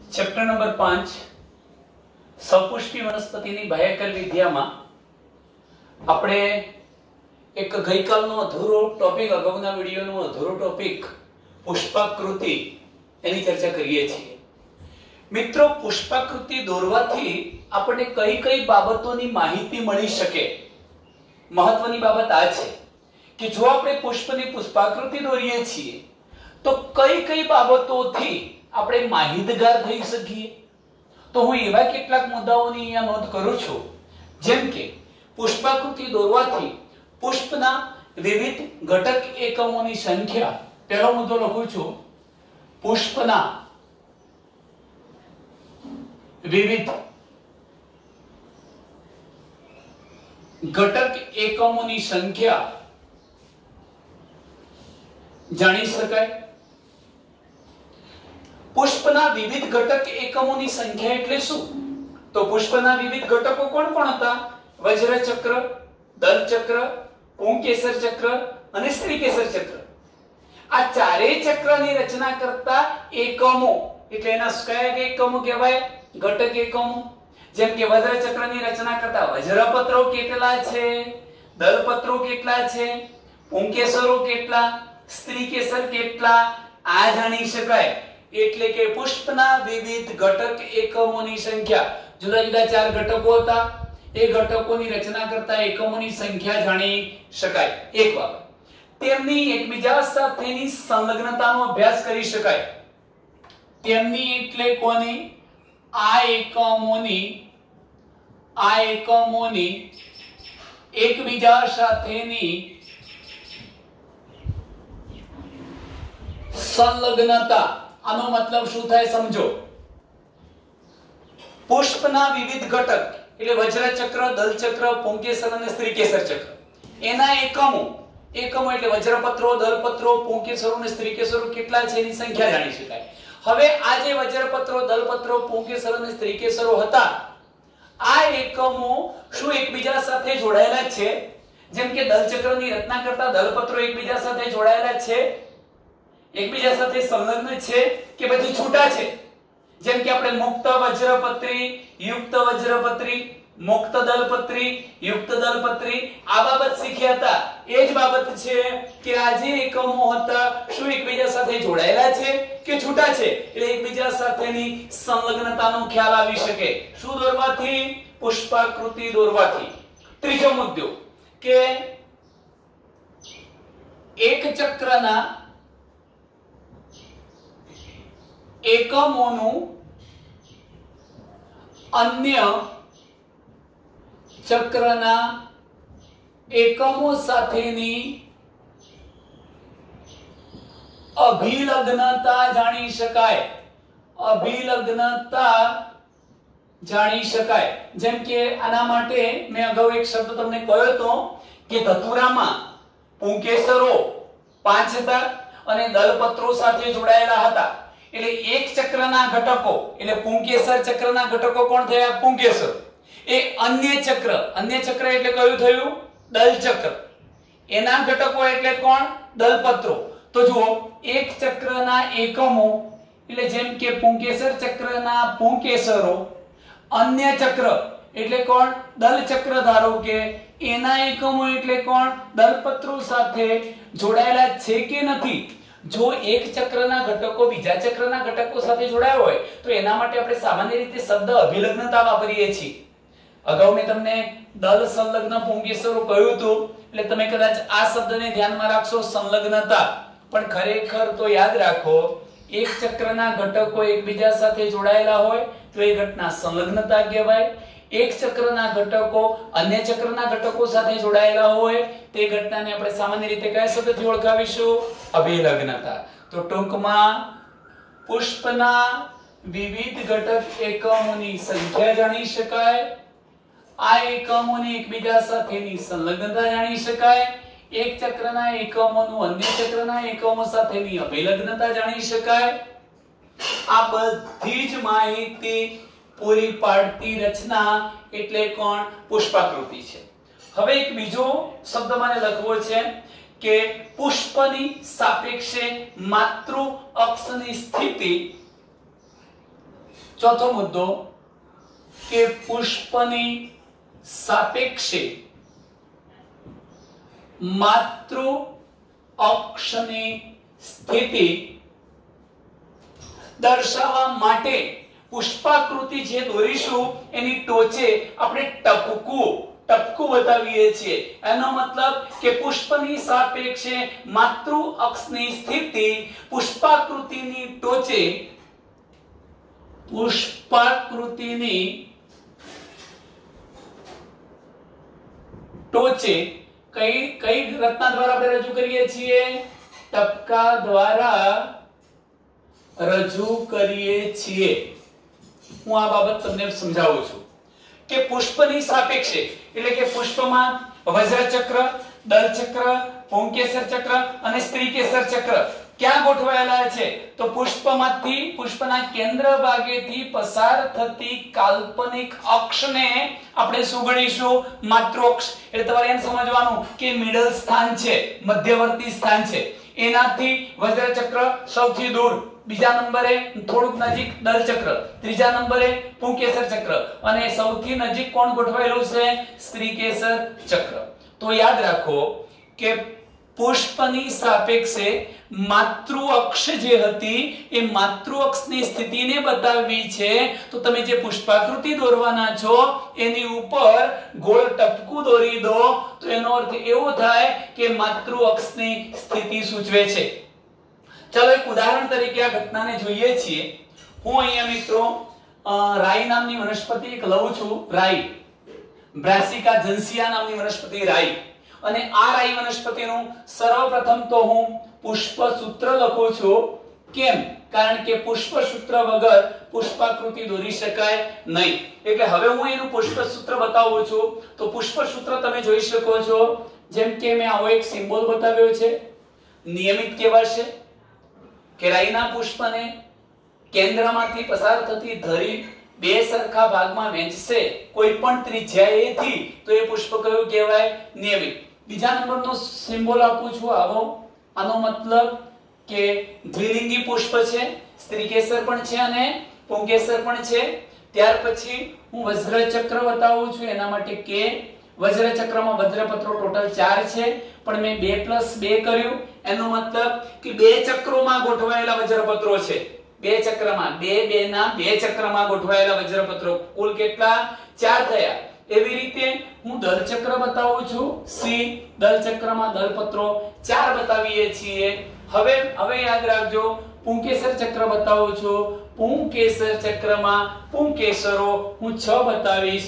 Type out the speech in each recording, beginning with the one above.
Chapter number 5 સપુષ્ટિ વનસ્પતિની બાહ્યકલ વિદ્યામાં આપણે એક ગઈકાલનો અધૂરો ટોપિક, અગાઉના વિડિયોનો અધૂરો ટોપિક પુષ્પાકૃતિ એની ચર્ચા કરીએ છીએ. મિત્રો, પુષ્પાકૃતિ દોરવાથી આપણને કઈ કઈ બાબતોની માહિતી મળી શકે? મહત્વની બાબત આ છે કે જો આપણે પુષ્પની પુષ્પાકૃતિ દોરીએ છીએ તો કઈ કઈ બાબતોથી આપણે માહિતગાર થઈ શકીએ. તો હું એવા કેટલાક મુદ્દાઓની અહીંયા નોંધ કરું છું, જેમ કે પુષ્પાકૃતિ દોરવાથી પુષ્પના વિવિધ ઘટક એકમોની સંખ્યા. પહેલો મુદ્દો લખું છું, પુષ્પના વિવિધ ઘટક એકમોની સંખ્યા જાણી શકાય. પુષ્પના વિવિધ ઘટક એકમોની સંખ્યા એટલે શું? તો પુષ્પના વિવિધ ઘટકો કોણ કોણ હતા? વજ્રચક્ર, દલચક્ર, પુંકેસર ચક્ર અને સ્ત્રીકેસર ચક્ર. આ ચારેય ચક્રની રચના કરતા એકમો એટલે એના કયા એકમો કહેવાય? ઘટક એકમો. જેમ કે વજ્રચક્રની રચના કરતા વજ્રપત્રો કેટલા છે, દલપત્રો કેટલા છે, પુંકેસરો કેટલા, સ્ત્રીકેસર કેટલા, આ જાણી શકાય. એટલે કે પુષ્પના વિવિધ ઘટક એકમોની સંખ્યા. જુદા જુદા ચાર ઘટકો હતા, એ ઘટકોની રચના કરતા એકમોની સંખ્યા જાણી શકાય. એક વાત, તેમની એકબીજા સાથેની સંલગ્નતાનો અભ્યાસ કરી શકાય. તેમની એટલે કોની? આ એકમોની એકબીજા સાથેની સંલગ્નતા. આનો મતલબ શું થાય સમજો. પુષ્પના વિવિધ ઘટક એટલે વજ્રચક્ર, દલચક્ર, પુંકેસર અને સ્ત્રીકેસર ચક્ર, એના એકમો એટલે વજ્રપત્રો, દલપત્રો, પુંકેસરો અને સ્ત્રીકેસરો કેટલા છે એની સંખ્યા જાણી શકાય. હવે આ જે વજ્રપત્રો, દલપત્રો, પુંકેસર અને સ્ત્રીકેસરો હતા, આ એકમો શું એકબીજા સાથે જોડાયેલા છે? જેમ કે દલચક્રની રચના કરતા દલપત્રો એકબીજા સાથે જોડાયેલા છે, એકબીજા સાથે સંલગ્ન છે કે પછી છૂટા છે? જેમ કે આપણે મુક્ત વજ્રપત્રી, યુક્ત વજ્રપત્રી, મુક્ત દલપત્રી, યુક્ત દલપત્રી આ બાબત શીખ્યા હતા. એ જ બાબત છે કે આ જે એકમો હતા શું એકબીજા સાથે જોડાયેલા છે કે છૂટા છે? એટલે એકબીજા સાથેની સંલગ્નતાનો ખ્યાલ આવી શકે. શું દોરવાથી? પુષ્પાકૃતિ દોરવાથી. ત્રીજો મુદ્દો કે એક ચક્રના એકમોનું અન્ય ચક્રના એકમો સાથેની અભિલગ્નતા જાણી શકાય. અભિલગ્નતા જાણી શકાય. જેમ કે આના માટે મેં અગાઉ એક શબ્દ તમને કહ્યો હતો કે ધતુરામાં પુંકેસરો 5 હતા અને દલપત્રો સાથે જોડાયેલા હતા. એટલે એક ચક્રના ઘટકો એટલે પુંકેસર ચક્રના ઘટકો કોણ થયા? પુંકેસર. એ અન્ય ચક્ર એટલે કયું થયું? દલચક્ર. એના ઘટકો એટલે કોણ? દલપત્રો. તો જુઓ, એક ચક્રના એકમો એટલે જેમ કે પુંકેસર ચક્રના પુંકેસરો, અન્ય ચક્ર એટલે કોણ? દલચક્ર. ધારો કે એના એકમો એટલે કોણ? દલપત્રો સાથે જોડાયેલા છે કે નથી? જો એક ચક્રના ઘટકો બીજા ચક્રના ઘટકો સાથે જોડાયા હોય તો એના માટે આપણે સામાન્ય રીતે શબ્દ અભિલગ્નતા વાપરીએ છીએ. અગાઉ મેં તમને દલ સંલગ્ન પુંકેસરો કહ્યું હતું, એટલે તમે કદાચ આ શબ્દને ધ્યાનમાં રાખશો, સંલગ્નતા. પણ ખરેખર તો યાદ રાખો, એક ચક્રના ઘટકો એકબીજા સાથે જોડાયેલા હોય તો એ ઘટના સંલગ્નતા કહેવાય. એક ચક્રના ઘટકો અન્ય ચક્રના ઘટકો સાથે જોડાયેલા હોય તે ઘટનાને આપણે સામાન્ય રીતે કયા શબ્દથી ઓળખાવીશું? અભિલગ્નતા. તો ટૂંકમાં પુષ્પના વિવિધ ઘટક એકમોની સંખ્યા જાણી શકાય, આ એકમોની એકબીજા સાથેની સંલગ્નતા જાણી શકાય, એક ચક્રના એકમોનું અન્ય ચક્રના એકમો સાથેની અભિલગ્નતા જાણી શકાય. આ બધી જ માહિતી પૂરી પાડતી રચના એટલે કોણ? પુષ્પાકૃતિ છે. હવે એક બીજો શબ્દ મને લખવો છે કે પુષ્પની સાપેક્ષે માતૃ અક્ષની સ્થિતિ ચોથો મુદ્દો કે પુષ્પની સાપેક્ષે માતૃ અક્ષની સ્થિતિ દર્શાવવા માટે પુષ્પાકૃતિ જે દોરીશું એની ટોચે આપણે ટપકું બતાવીએ છીએ. એનો મતલબ કે પુષ્પની સાપેક્ષે માતૃ અક્ષની સ્થિતિ પુષ્પાકૃતિની ટોચે કઈ રચના દ્વારા આપણે રજૂ કરીએ છીએ? ટપકા દ્વારા રજૂ કરીએ છીએ. હું આ બાબત તમને સમજાવું છું કે પુષ્પની સાપેક્ષે એટલે કે પુષ્પમાં વજ્રચક્ર, દલચક્ર, પુંકેસર ચક્ર અને સ્ત્રીકેસર ચક્ર ક્યાં ગોઠવાયેલા છે? તો પુષ્પના કેન્દ્ર ભાગેથી પસાર થતી કાલ્પનિક અક્ષને આપણે શું ગણીશું? માતૃઅક્ષ. એટલે તમારે એમ સમજવાનું કે મિડલ સ્થાન છે, મધ્યવર્તી સ્થાન છે. એનાથી વજ્રચક્ર સૌથી દૂર, બીજા નંબરે થોડુંક નજીક દલચક્ર, ત્રીજા નંબરે પુંકેસર ચક્ર અને સૌથી નજીક કોણ ગોઠવાયેલું છે? સ્ત્રીકેસર ચક્ર. તો યાદ રાખો કે પુષ્પની સાપેક્ષે માતૃ અક્ષ જે હતી એ માતૃ અક્ષની સ્થિતિને બતાવવી છે. તો તમે જે પુષ્પાકૃતિ દોરવાના છો એની ઉપર ગોળ ટપકું દોરી દો તો એનો અર્થ એવો થાય કે માતૃ અક્ષની સ્થિતિ સૂચવે છે. ચાલો એક ઉદાહરણ તરીકે આ ઘટનાને જોઈએ છીએ. હું અહીંયા મિત્રો રાઈ નામની વનસ્પતિ એક લઉં છું. રાઈ, બ્રાસિકા જન્સિયા નામની વનસ્પતિ રાઈ. અને આ રાઈ વનસ્પતિનું સર્વપ્રથમ તો હું પુષ્પસૂત્ર લખું છું. કેમ? કારણ કે પુષ્પસૂત્ર વગર પુષ્પાકૃતિ દોરી શકાય નહીં. એટલે હવે હું એનું પુષ્પસૂત્ર બતાવું છું. તો પુષ્પસૂત્ર તમે જોઈ શકો છો. જેમ કે મેં આવો એક સિમ્બોલ બતાવ્યો છે. નિયમિત કહેવાશે કે રાઈના પુષ્પને કેન્દ્રમાંથી પસાર થતી ધરી બે સરખા ભાગમાં વહેંચશે કોઈ પણ ત્રિજ્યાએથી તો એ પુષ્પ કયું કહેવાય? નિયમિત. બીજા નંબરનો સિમ્બોલ આપું છું આવો. આનો મતલબ કે દ્વિલિંગી પુષ્પ છે, સ્ત્રીકેસર પણ છે અને પુંકેસર પણ છે. ત્યાર પછી હું વજ્રચક્ર બતાવું છું. એના માટે કે વજ્રચક્રમાં વજ્રપત્રો ટોટલ 4 છે પણ મેં 2+2 કર્યું. એનો મતલબ કે બે ચક્રોમાં ગોઠવાયેલા વજ્રપત્રો છે. બે ચક્રમાં બે ના બે ચક્રમાં ગોઠવાયેલા વજ્રપત્રો કુલ કેટલા? 4 થયા. એવી રીતે હું દલચક્ર બતાવું છું. સી દલચક્રમાં દલપત્રો 4 બતાવીએ છીએ. હવે યાદ રાખજો પુંકેસર ચક્ર બતાવું છું. પુંકેસર ચક્રમાં પુંકેસરો હું 6 બતાવીશ.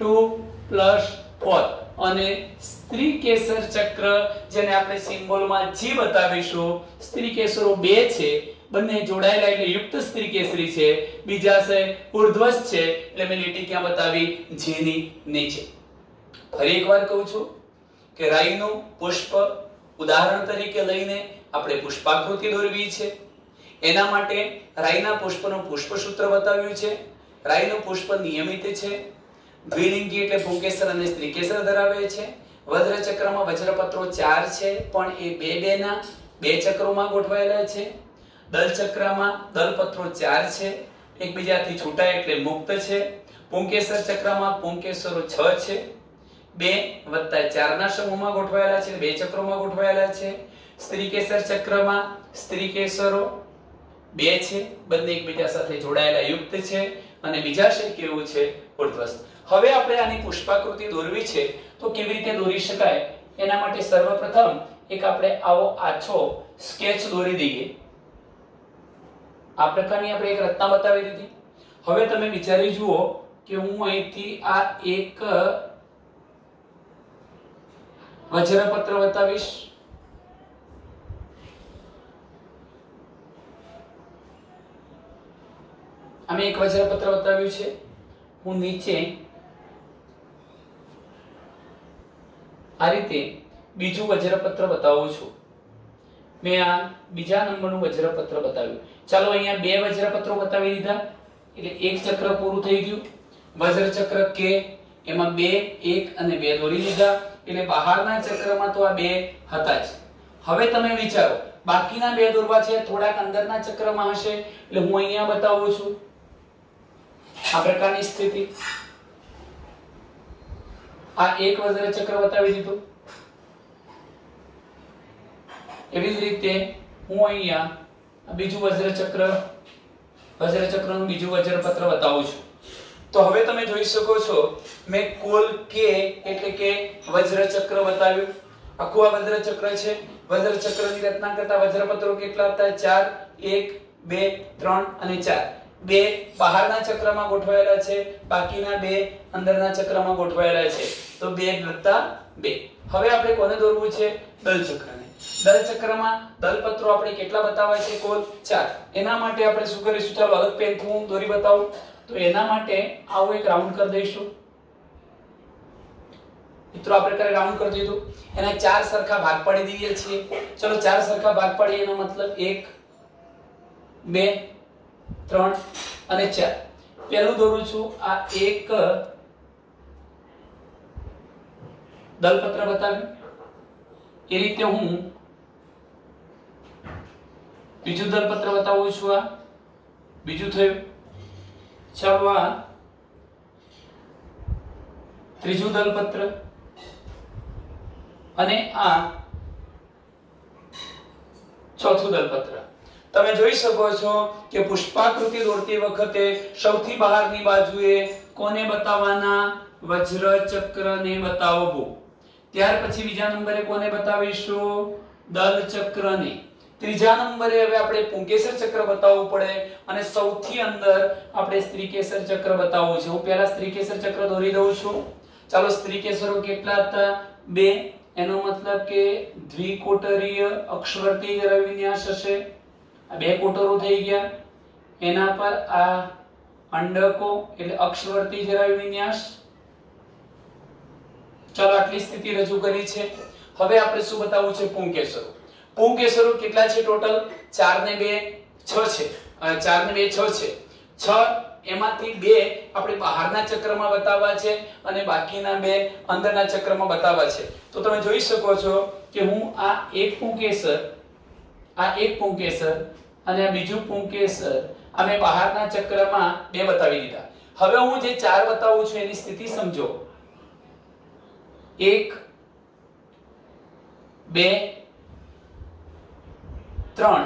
2+4 અને સ્ત્રીકેસર ચક્ર જેને આપણે સિમ્બોલમાં જી બતાવીશું. સ્ત્રીકેસરો 2 છે, બંને જોડાયેલા એટલે યુક્ત સ્ત્રીકેસરી છે. બીજા છે ઉર્ધ્વસ્થ છે એટલે મેં લીટી ક્યાં બતાવી? જી ની નીચે. ફરી એકવાર કહું છું કે રાઈનું પુષ્પ ઉદાહરણ તરીકે લઈને આપણે પુષ્પાકૃતિ દોરવી છે. એના માટે રાઈના પુષ્પનું પુષ્પસૂત્ર બતાવ્યું છે. રાઈનું પુષ્પ નિયમિત છે, દ્વિલિંગી એટલે પુંકેસર અને સ્ત્રીકેસર ધરાવે છે. વજ્રચક્રમાં વજ્રપત્રો 4 છે પણ એ બે ના બે ચક્રોમાં ગોઠવાયેલા છે. દલચક્રમાં દલપત્રો 4 છે, એકબીજાથી છૂટા એટલે મુક્ત છે. પુંકેસર ચક્રમાં પુંકેસરો 6 છે, 2+4 ના સમૂહમાં ગોઠવાયેલા છે, બે ચક્રોમાં ગોઠવાયેલા છે. સ્ત્રીકેસર ચક્રમાં સ્ત્રીકેસરો 2 છે, બંને એકબીજા સાથે જોડાયેલા યુક્ત છે અને બીજા છે કેવું છે? ઉર્ધ્વસ્થ. હવે આપણે આની પુષ્પાકૃતિ દોરવી છે તો કેવી રીતે દોરી શકાય એના માટે સર્વપ્રથમ એક આપણે આવો આછો સ્કેચ દોરી દઈએ. આ પ્રકારની આપણે એક રચના બતાવી દીધી. હવે તમે વિચારી જુઓ કે હું અહીંથી આ એક વજ્રપત્ર બતાવીશ. અમે એક વજ્રપત્ર બતાવ્યું છે. હું નીચે આ રીતે બીજું વજ્રપત્ર બતાવું છું. મેં આ બીજા નંબરનું વજ્રપત્ર બતાવ્યું. ચાલો અહીંયા બે વજ્રપત્રો બતાવી દીધા એટલે એક ચક્ર પૂરું થઈ ગયું. વજ્રચક્ર કે એમાં 2, 1 અને 2 દોરી લીધા એટલે બહારના ચક્રમાં તો આ 2 હતા જ. હવે તમે વિચારો બાકીના 2 દોરવા છે થોડાક અંદરના ચક્રમાં હશે એટલે હું અહીંયા બતાવું છું. આ પ્રકારની સ્થિતિ, આ એક વજ્ર ચક્ર બતાવી દીધું. એવી જ રીતે હું અહીંયા બીજું વજ્ર ચક્રનું બીજું વજ્રપત્ર બતાવું છું. તો હવે તમે જોઈ શકો છો મેં કુલ k એટલે કે વજ્ર ચક્ર બતાવ્યું. આખું આ વજ્ર ચક્ર છે. વજ્ર ચક્રની રચના કરતા વજ્રપત્રો કેટલા હતા? 4, 1, 2, 3 અને 4. બે બહારના ચક્રમાં ગોઠવાયેલા છે, બાકીના બે અંદરના ચક્રમાં ગોઠવાયેલા છે. તો 2 + 2. હવે આપણે કોને દોરવું છે? દલ ચક્રને. દલ ચક્રમાં દલપત્રો આપણે કેટલા બતાવ્યા છે? કુલ 4. એના માટે આપણે શું કરીશું? ચાલો અલગ પેનથી હું દોરી બતાવું. તો એના માટે આવું એક રાઉન્ડ કરી દઈશું. મિત્રો આ પ્રકારે રાઉન્ડ કરી દીધું. એના 4 સરખા ભાગ પાડી દઈએ છીએ. ચલો 4 સરખા ભાગ પાડીએ. એનો મતલબ 1, 2, 3 અને 4. પહેલું દોરું છું. આ એક દલપત્ર બતાવ્યું. એ રીતે હું બીજું દલપત્ર બતાવું છું. આ બીજું થયું. ચાલો આ ત્રીજું દલપત્ર અને આ ચોથું દલપત્ર. તમે જોઈ શકો છો કે પુષ્પાકૃતિ દોરતી વખતે સૌથી બહારની બાજુએ કોને બતાવવાના? વજ્ર ચક્રને બતાવવું. ત્યાર પછી બીજા નંબરે કોને બતાવીશું? દલ ચક્રને. ત્રીજા નંબરે હવે આપણે પુંકેસર ચક્ર બતાવવું પડે અને સૌથી અંદર આપણે સ્ત્રીકેસર ચક્ર બતાવવું છે. હું પહેલા સ્ત્રીકેસર ચક્ર દોરી દઉં છું. ચાલો સ્ત્રીકેસરો કેટલા હતા? 2. એનો મતલબ કે દ્વિકોટરીય અક્ષવર્તી જરા વિન્યાસ હશે. આ 2 કોટરો થઈ ગયા. એના પર આ અંડકો એટલે અક્ષવર્તી જરા વિન્યાસ. ચાલો આટલી સ્થિતિ રજૂ કરી છે. હવે આપણે શું બતાવવું છે? પુંકેસરો. પુંકેસરો કેટલા છે ટોટલ? 4 ને 2 6 છે. 4 ને 2 6 છે. 6 એમાંથી 2 આપણે બહારના ચક્રમાં બતાવવા છે અને બાકીના 2 અંદરના ચક્રમાં બતાવવા છે. તો તમે જોઈ શકો છો કે હું આ એક પુંકેસર અને આ બીજું પુંકેસર અમે બહારના ચક્રમાં 2 બતાવી દીધા. હવે હું જે 4 બતાવું છું એની સ્થિતિ સમજો. 1, 2, 3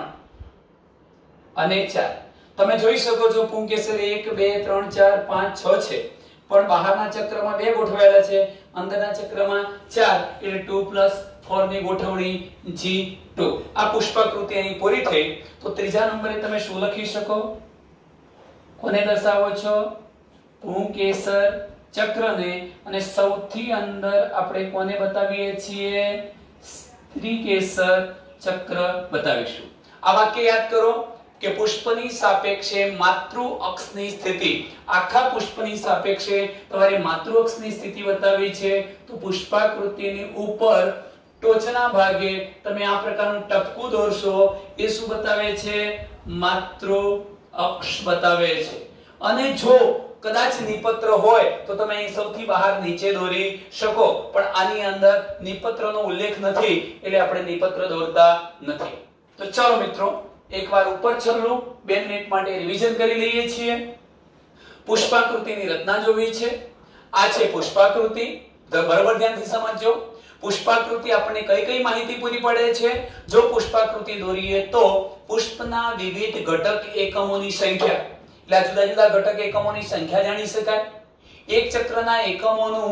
અને 4. તમે જોઈ શકો છો પુંકેસર 1, 2, 3, 4, 5, 6 છે. પણ બહારના ચક્રમાં 2 ગોઠવાયેલા છે, અંદરના ચક્રમાં 4 એટલે 2 + 4 ની ગોઠવણી G2. આ પુષ્પાકૃતિ અહીં પૂરી થઈ. તો ત્રીજા નંબરે તમે શું લખી શકો? કોને દર્શાવો છો? પુંકેસર ચક્રને. અને સૌથી અંદર આપણે કોને બતાવીએ છીએ? સ્ત્રીકેસર ચક્ર બતાવીશું. આ વાક્ય યાદ કરો કે પુષ્પની સાપેક્ષે માતૃ અક્ષની સ્થિતિ. આખા પુષ્પની સાપેક્ષે તમારે માતૃ અક્ષની સ્થિતિ બતાવી છે. તો પુષ્પાકૃતિની ઉપર ટોચના ભાગે તમે આ પ્રકારનું ટપકું દોરશો. એ શું બતાવે છે? માતૃ અક્ષ બતાવે છે. અને જો કદાચ નિપત્ર હોય તો તમે અહીં સૌથી બહાર નીચે દોરી શકો, પણ આની અંદર નિપત્રનો ઉલ્લેખ નથી એટલે આપણે નિપત્ર દોરતા નથી. તો ચાલો મિત્રો એકવાર ઉપર છેલ્લું 2 મિનિટ માટે રિવિઝન કરી લઈએ છીએ. પુષ્પાકૃતિની રચના જોવી છે. આ છે પુષ્પાકૃતિ. બરાબર ધ્યાનથી સમજજો. પુષ્પાકૃતિ આપણને કઈ માહિતી પૂરી પાડે છે? જો પુષ્પાકૃતિ દોરીએ તો પુષ્પના વિવિધ ઘટક એકમોની સંખ્યા, એટલે જુદા જુદા ઘટક એકમોની સંખ્યા જાણી શકાય. એક ચક્રના એકમોનું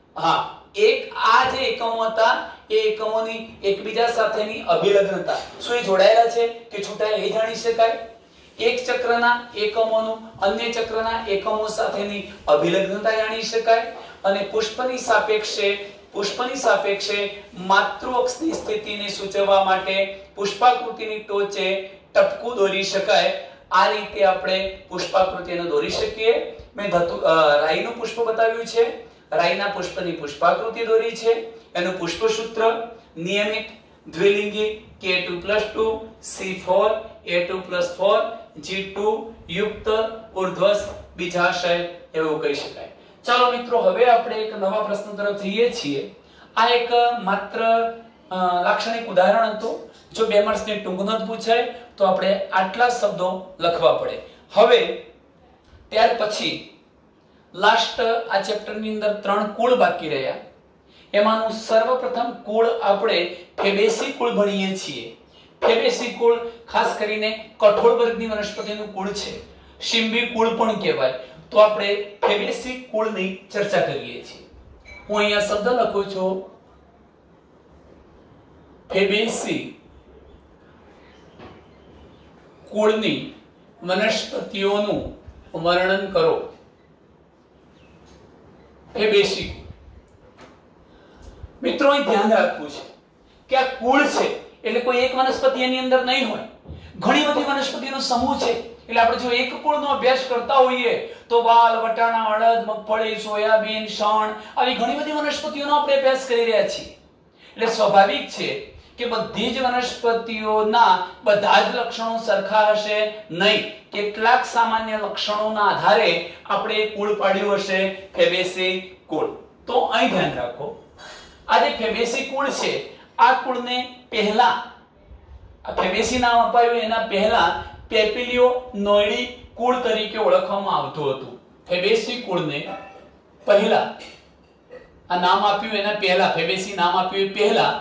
એક આ જે એકમો હતા એ એકમોની એકબીજા સાથેની અભિલગ્નતા, શું એ જોડાયેલા છે કે છૂટા એ જાણી શકાય. એક ચક્રના એકમોનું અન્ય ચક્રના એકમો સાથેની અભિલગ્નતા જાણી શકાય. અને પુષ્પની સાપેક્ષે માતૃ અક્ષની સ્થિતિને સૂચવવા માટે પુષ્પાકૃતિની ટોચે ટપકું દોરી શકાય. આ રીતે આપણે પુષ્પાકૃતિને દોરી શકીએ. મેં રાઈનું પુષ્પ બતાવ્યું છે. રાઈના પુષ્પની પુષ્પાકૃતિ દોરી છે. એનું પુષ્પસૂત્ર નિયમિત દ્વિલિંગી K2+2 C4 A2+4 G2 યુક્ત ઉર્ધ્વસ્થ બીજાશય એવું કહી શકાય. ચાલો મિત્રો હવે આપણે એક નવા પ્રશ્ન તરફ જઈએ છીએ. આ એક માત્ર લાક્ષણિક ઉદાહરણ હતું. જો 2 માર્ક્સની ટૂંકનોંધ પૂછાય તો આપણે આટલા શબ્દો લખવા પડે. હવે ત્યાર પછી લાસ્ટ આ ચેપ્ટર ની અંદર 3 કુળ બાકી રહ્યા. એમાંનું સર્વપ્રથમ કુળ આપણે ફેબેસી કુળ ભણીએ છીએ. ફેબેસી કુળ ખાસ કરીને કઠોળ વર્ગની વનસ્પતિનું કુળ છે. શિંબી કુળ પણ કહેવાય. તો આપણે ફેબેસી કુળની ચર્ચા કરીએ છીએ. હું અહીંયા શબ્દ લખું છું, ફેબેસી કુળની વનસ્પતિઓનું વર્ણન કરો. ફેબેસી મિત્રો અહીં ધ્યાન રાખવું છે કે આ કુળ છે એટલે કોઈ એક વનસ્પતિ એની અંદર નહીં હોય, ઘણી બધી વનસ્પતિનો સમૂહ છે. એટલે આપણે જો એક કુળનો અભ્યાસ કરતા હોઈએ તો વાલ, વટાણા, અડદ, મગફળી, સોયાબીન, શણ આવી ઘણી બધી વનસ્પતિઓનો આપણે અભ્યાસ કરી રહ્યા છીએ. એટલે સ્વાભાવિક છે કે બધી જ વનસ્પતિઓના બધા જ લક્ષણો સરખા હશે નહીં. કેટલાક સામાન્ય લક્ષણોના આધારે આપણે કુળ પાડ્યું હશે ફેબેસી કુળ. તો અહીં ધ્યાન રાખો, આ જે ફેબેસી કુળ છે આ કુળને પહેલા આ ફેબેસી નામ અપાયું એના પહેલા પેપિલિયોનોઇડી કુળ તરીકે ઓળખવામાં આવતું હતું. ફેબેસી કુળને પહેલા આ નામ આપ્યું એના પહેલા ફેબેસી નામ આપ્યું પહેલા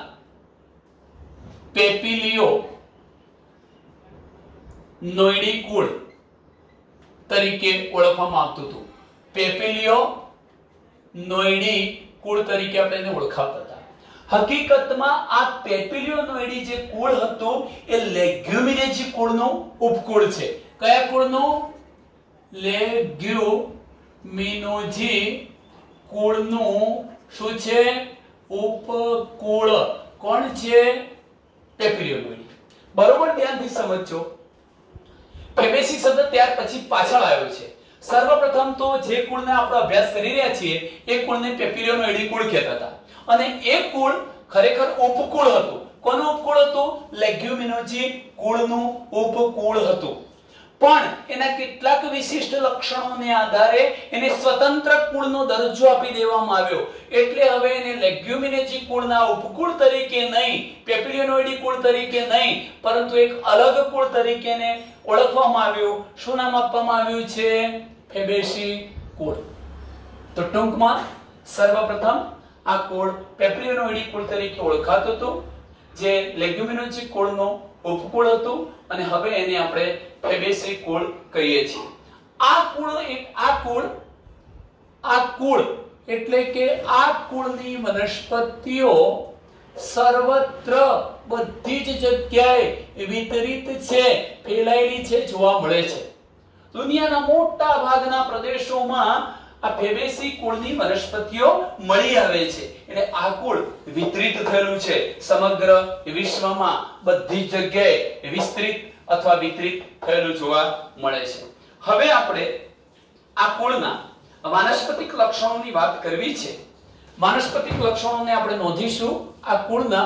પેપિલિયોનોઇડી કુળ તરીકે ઓળખવામાં આવતું હતું. પેપિલિયોનોઇડી કુળ તરીકે આપણે એને ઓળખાવતા હતા. હકીકતમાં આ પેપિલિયોનોઇડી જે કુળ હતું એ લેગ્યુમિનેજી કુળનું ઉપકુળ છે. કયા કુળનું? લેગ્યુમિનોજી કુળનું શું છે? ઉપકુળ. કોણ છે? પેપિલિયોનોઇડી. બરોબર ધ્યાનથી સમજજો. ફેબેસી શબ્દ ત્યાર પછી પાછળ આવ્યો છે. સર્વપ્રથમ તો જે કુળને આપણે અભ્યાસ કરી રહ્યા છીએ એ કુળને પેપિલિયોનોઇડી કુળ કહેતા હતા. અને એ કુળ ખરેખર ઉપકુળ હતું. કોનું ઉપકુળ હતું? લેગ્યુમિનોજી કુળનું ઉપકુળ હતું. પણ એના કેટલાક વિશિષ્ટ લક્ષણોને આધારે એને સ્વતંત્ર કુળનો દરજ્જો આપી દેવામાં આવ્યો. એટલે હવે એને લેગ્યુમિનેજી કુળના ઉપકુળ તરીકે નહીં, પેપિલિયોનોઇડી કુળ તરીકે નહીં, પરંતુ એક અલગ કુળ તરીકે એને ઓળખવામાં આવ્યું. શું નામ આપવામાં આવ્યું છે? ફેબેસી કુળ. તો ટૂંકમાં સર્વપ્રથમ આ કુળ પેપિલિયોનોઇડી કુળ તરીકે ઓળખાતું હતું, જે લેગ્યુમિનોજી કુળનો ઉપકુળ હતું, અને હવે એને આપણે ફેબેસી કુળ કહીએ છીએ. આ કુળ એટલે કે આ કુળની વનસ્પતિઓ સર્વત્ર બધી જ જગ્યાએ વિતરિત છે, ફેલાયેલી છે, જોવા મળે છે. દુનિયાના મોટા ભાગના પ્રદેશોમાં આ ફેબેસી કુળની વનસ્પતિઓ મળી આવે છે. એટલે આ કુળ વિતરિત થયેલું છે, સમગ્ર વિશ્વમાં બધી જગ્યાએ વિસ્તૃત અથવા વિતરિત થયેલું જોવા મળે છે. હવે આપણે આ કુળના વાનસ્પતિક લક્ષણોની વાત કરવી છે. વાનસ્પતિક લક્ષણોને આપણે નોંધીશું. આ કુળના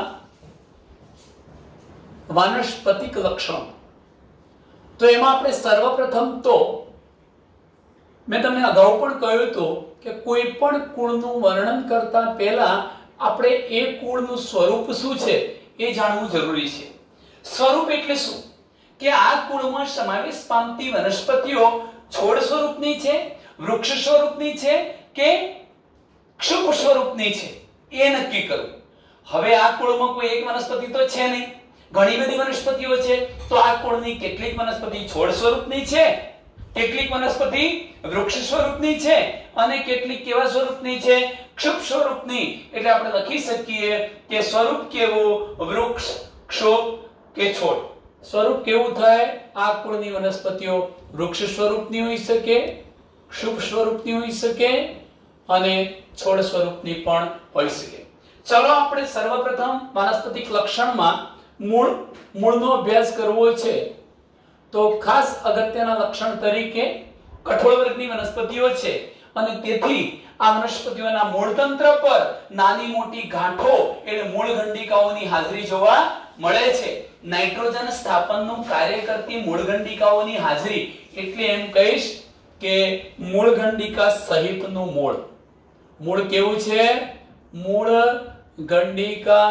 વાનસ્પતિક લક્ષણો તો એમાં આપણે સર્વપ્રથમ તો મેં તમને અગાઉ પણ કહ્યું હતું કે કોઈ પણ કુળનું વર્ણન કરતા પહેલા આપણે એ કુળનું સ્વરૂપ શું છે એ જાણવું જરૂરી છે. સ્વરૂપ એટલે શું? કે આ કુળમાં સમાવેશ પામતી વનસ્પતિઓ છોડ સ્વરૂપની છે, વૃક્ષ સ્વરૂપની છે કે ક્ષુપ સ્વરૂપની છે એ નક્કી કરવું. હવે આ કુળમાં કોઈ એક વનસ્પતિ તો છે નહીં, ઘણી બધી વનસ્પતિઓ છે. તો આ કુળની કેટલીક વનસ્પતિ છોડ સ્વરૂપની છે, કેટલીક વનસ્પતિ વૃક્ષ સ્વરૂપની છે, અને કેટલીક કેવા સ્વરૂપની છે? ક્ષુપ સ્વરૂપની. એટલે આપણે લખી શકીએ કે સ્વરૂપ કેવું? વૃક્ષ, ક્ષુપ કે છોડ. સ્વરૂપ કેવું થાય? આ કુળની વનસ્પતિઓ વૃક્ષ સ્વરૂપની હોઈ શકે, ક્ષુપ સ્વરૂપની હોઈ શકે અને છોડ સ્વરૂપની પણ હોઈ શકે. ચલો આપણે સર્વપ્રથમ વાનસ્પતિક લક્ષણમાં મૂળનો અભ્યાસ કરવો છે. તો ખાસ અગત્યના લક્ષણ તરીકે કઠોળ વર્ગની વનસ્પતિઓ છે, અને તેથી આ વનસ્પતિઓના મૂળતંત્ર પર નાની મોટી ગાંઠો એટલે મૂળગંડિકાઓની હાજરી જોવા મળે છે. નાઇટ્રોજન સ્થાપનનું કાર્ય કરતી મૂળગંડિકાઓની હાજરી એટલે એમ કહીશ કે મૂળગંડિકા સહિતનું મૂળ. મૂળ કેવું છે? મૂળગંડિકા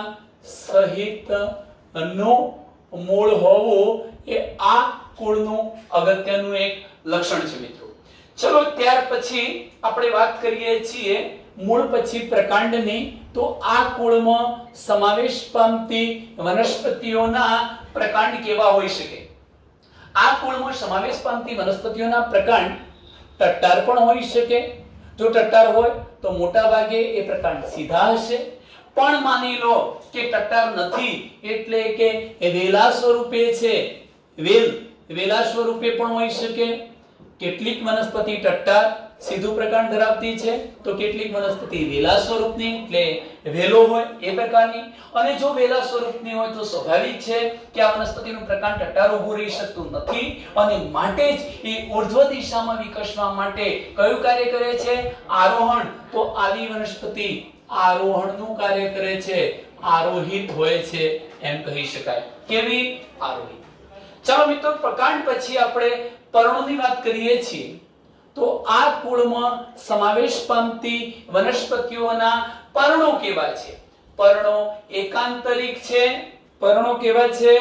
સહિતનું મૂળ હોવું એ આ કુળનું અગત્યનું એક લક્ષણ છે મિત્રો. ચલો ત્યાર પછી આપણે વાત કરીએ છીએ મૂળ પછી પ્રકાંડની. તો આ કુળમાં સમાવેશ પામતી વનસ્પતિઓના પ્રકાંડ કેવા હોઈ શકે? આ કુળમાં સમાવેશ પામતી વનસ્પતિઓના પ્રકાંડ ટટ્ટાર પણ હોઈ શકે. જો ટટ્ટાર હોય તો મોટા ભાગે એ પ્રકાંડ સીધા હશે. પણ માની લો કે ટટ્ટાર નથી એટલે કે વેલા સ્વરૂપે છે, વેલા સ્વરૂપે પણ હોઈ શકે. કેટલીક વનસ્પતિ ટટ્ટાર સીધું પ્રકાંડ ધરાવતી છે તો કેટલીક વનસ્પતિ વેલા સ્વરૂપની એટલે વેલો હોય એ પ્રકારની. અને જો વેલા સ્વરૂપની હોય તો સ્વાભાવિક છે કે આ વનસ્પતિનું પ્રકાંડ ટટ્ટાર ઊભું રહી શકતું નથી અને માટે જ એ ઉર્ધ્વ દિશામાં વિકસવા માટે કયું કાર્ય કરે છે? આરોહણ. તો આવી વનસ્પતિ આરોહણનું કાર્ય કરે છે, આરોહિત હોય છે એમ કહી શકાય. કેવી? આરોહિત. ચાલો મિત્રો, પ્રકાંડ પછી આપણે પર્ણોની વાત કરીએ છીએ. તો આ કુળમાં સમાવેશ પામતી વનસ્પતિઓના પર્ણો કેવા છે? પર્ણો એકાંતરિક છે. પર્ણો કેવા છે?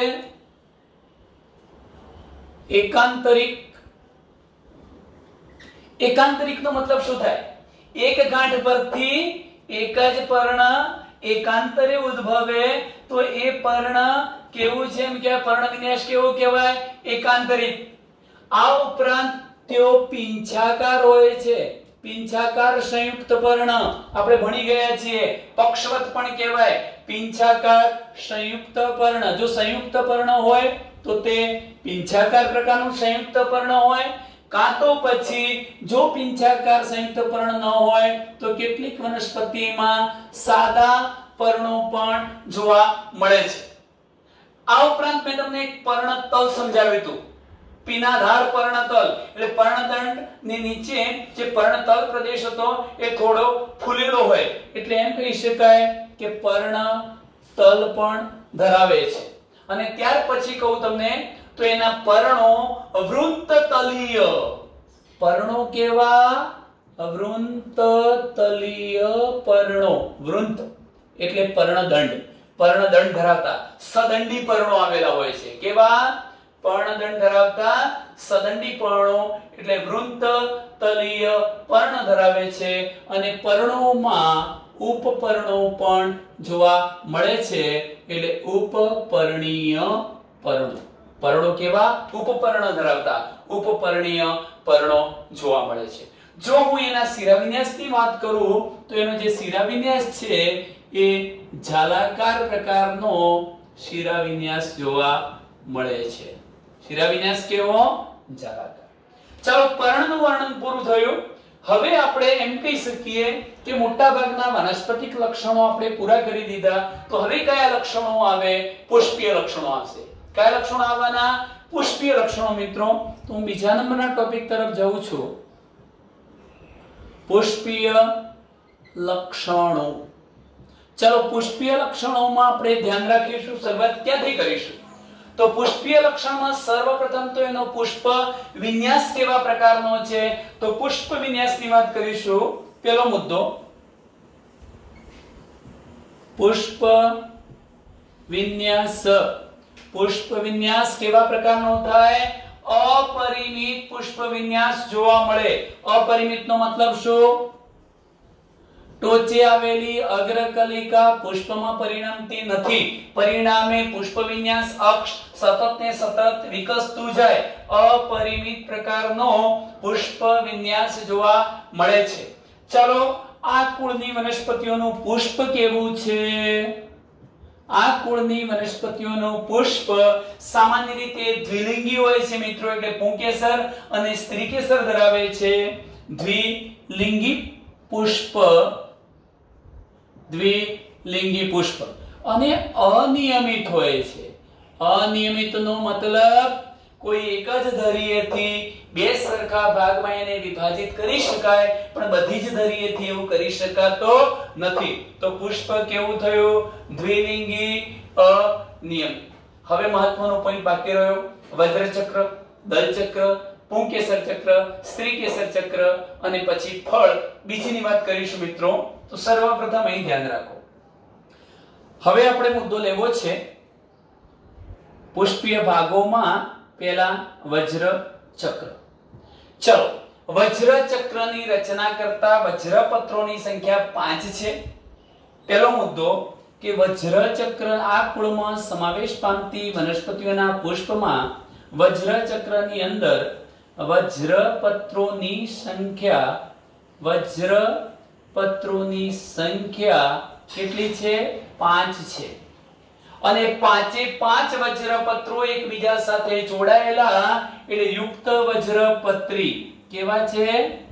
એકાંતરિક. એકાંતરિકનો મતલબ શું થાય? એક ગાંઠ પરથી એક જ પર્ણ એકાંતરે ઉદ્ભવે તો એ પર્ણ કેવું છે એમ કે પર્ણ વિન્યાસ કેવો કહેવાય? એકાંતરિક. આ ઉપરાંત તેઓ પિંછાકાર હોય છે. પિંછાકાર સંયુક્ત પર્ણ આપણે ભણી ગયા છીએ. પક્ષવત પણ કહેવાય. પિંછાકાર સંયુક્ત પર્ણ. જો સંયુક્ત પર્ણ હોય તો તે પિંછાકાર પ્રકારનું સંયુક્ત પર્ણ હોય. કાં તો પછી જો પિંછાકાર સંયુક્ત પર્ણ ન હોય તો કેટલીક વનસ્પતિમાં સાદા પર્ણો પણ જોવા મળે છે. આ ઉપરાંત મેં તમને એક પર્ણતલ સમજાવ્યું હતું. પીનાધાર પર્ણતલ એટલે પર્ણદંડ ની નીચે જે પર્ણતલ પ્રદેશ હતો એ થોડો ફૂલેલો હોય એટલે એમ કહી શકાય કે પર્ણતલ પણ ધરાવે છે. અને ત્યાર પછી કહું તમને તો એના પર્ણો વૃંતતલીય. પર્ણો કેવા? વૃંતતલીય પર્ણો. વૃંત એટલે પર્ણદંડ. પર્ણદંડ ધરાવતા સદંડી પર્ણો આવેલા હોય છે. કેવા? પર્ણદંડ ધરાવતા સદંડી પર્ણો એટલે વૃંતતલીય પર્ણ ધરાવે છે. અને પર્ણોમાં ઉપપર્ણો પણ જોવા મળે છે એટલે ઉપપર્ણીય પર્ણો. પર્ણો કેવા? ઉપપર્ણ ધરાવતા ઉપપર્ણીય પર્ણો જોવા મળે છે. જો હું એના શિરાવિન્યાસની વાત કરું તો એનો જે શિરાવિન્યાસ છે એ જાલાકાર પ્રકારનો શિરાવિન્યાસ જોવા મળે છે. શિરાવિન્યાસ કેવો? જાલાકાર. ચાલો, પર્ણનું વર્ણન પૂરું થયું. હવે આપણે એમ કહી શકીએ કે મોટા ભાગના વાનસ્પતિક લક્ષણો આપણે પૂરા કરી દીધા. તો હવે કયા લક્ષણો આવે? પુષ્પીય લક્ષણો આવશે. કયા લક્ષણો આવવાના? પુષ્પીય લક્ષણો. મિત્રો, તો હું બીજા નંબરના ટોપિક તરફ જઉં છું. પુષ્પીય લક્ષણો. ચાલો, પુષ્પીય લક્ષણોમાં આપણે ધ્યાન રાખીશું. શરૂઆત ક્યાંથી કરીશું? તો પુષ્પીય લક્ષણમાં સર્વપ્રથમ તો એનો પુષ્પ વિન્યાસ કેવા પ્રકારનો છે તો પુષ્પ વિન્યાસની વાત કરીશું. પહેલો મુદ્દો, પુષ્પ વિન્યાસ. પુષ્પ વિન્યાસ કેવા પ્રકારનો થાય? અપરિમિત પુષ્પ વિન્યાસ જોવા મળે. અપરિમિતનો મતલબ શું? ટોચે આવેલી અગ્રકલિકા પુષ્પમાં પરિણમતી નથી. પરિણામે પુષ્પ વિન્યાસ અક્ષ સતત ને સતત વિકસતું જાય. અપરિમિત પ્રકારનો પુષ્પ વિન્યાસ જોવા મળે છે. ચાલો, આ કુળની વનસ્પતિઓનું પુષ્પ કેવું છે? આ કુળની વનસ્પતિઓનું પુષ્પ સામાન્ય રીતે દ્વિલિંગી હોય છે મિત્રો, એટલે પુંકેસર અને સ્ત્રીકેસર ધરાવે છે. દ્વિલિંગી પુષ્પ. દ્વિલિંગી પુષ્પ અને અનિયમિત હોય છે. અનિયમિતનો મતલબ કોઈ એક જ ધરીએથી બે સરખા ભાગમાં એને વિભાજિત કરી શકાય પણ બધી જ ધરીએથી એવું કરી શકાતો નથી. તો પુષ્પ કેવું થયું? દ્વિલિંગી, અનિયમિત. હવે મહત્વનો પોઈન્ટ બાકી રહ્યો. વજ્રચક્ર, દલચક્ર, પુંકેસર ચક્ર, સ્ત્રીકેસર ચક્ર અને પછી ફળ. બીજીની વાત કરીશું મિત્રો. તો સર્વપ્રથમ અહીં ધ્યાન રાખો. હવે આપણે મુદ્દો લેવો છે પુષ્પીય ભાગોમાં પહેલા વજ્ર ચક્ર. ચલો, વજ્ર ચક્રની રચના કરતા વજ્રપત્રોની સંખ્યા 5 છે. પહેલો મુદ્દો કે વજ્ર ચક્ર આ કુળમાં સમાવેશ પામતી વનસ્પતિઓના પુષ્પમાં વજ્ર ચક્રની અંદર વજ્રપત્રોની સંખ્યા કેટલી છે? 5 છે. અને 5 વજ્રપત્રો એકબીજા સાથે જોડાયેલા એટલે યુક્ત વજ્રપત્રી. કેવા છે?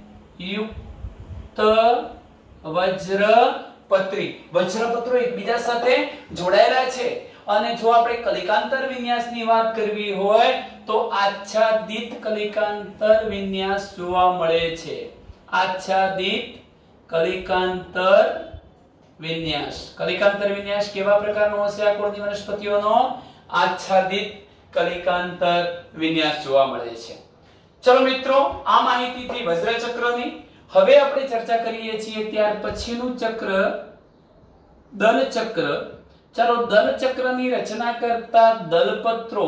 યુક્ત વજ્રપત્રી. વજ્રપત્રો એકબીજા સાથે જોડાયેલા છે. અને જો આપણે કલિકાંતર વિન્યાસની વાત કરવી હોય તો આચ્છાદિત કલિકાંતર વિન્યાસ જોવા મળે છે. આચ્છાદિત કલિકાંતર વિન્યાસ. કલિકાંતર વિન્યાસ કેવા પ્રકારનો હશે? આ કુળની વનસ્પતિઓનો આચ્છાદિત કલિકાંતર વિન્યાસ જોવા મળે છે. ચલો મિત્રો, આ માહિતીથી વજ્રચક્રની. હવે આપણે ચર્ચા કરીએ છીએ ત્યાર પછીનું ચક્ર દલચક્ર. ચાલો, દલચક્રની રચના કરતા દલપત્રો.